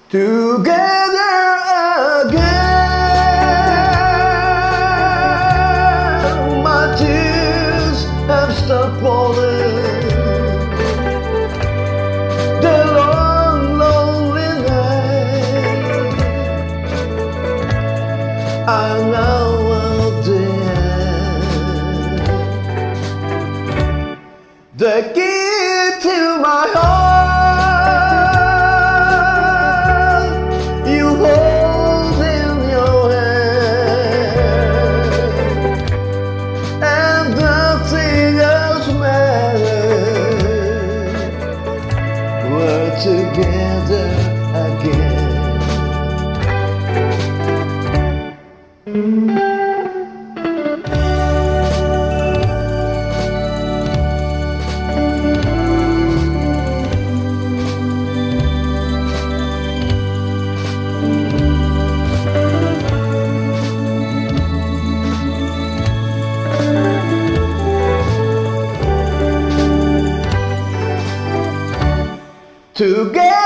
together again. My tears have stopped falling. The long, lonely night, I know at the end. The key to my heart, you hold in your hand, and nothing else matters. We're together again. Together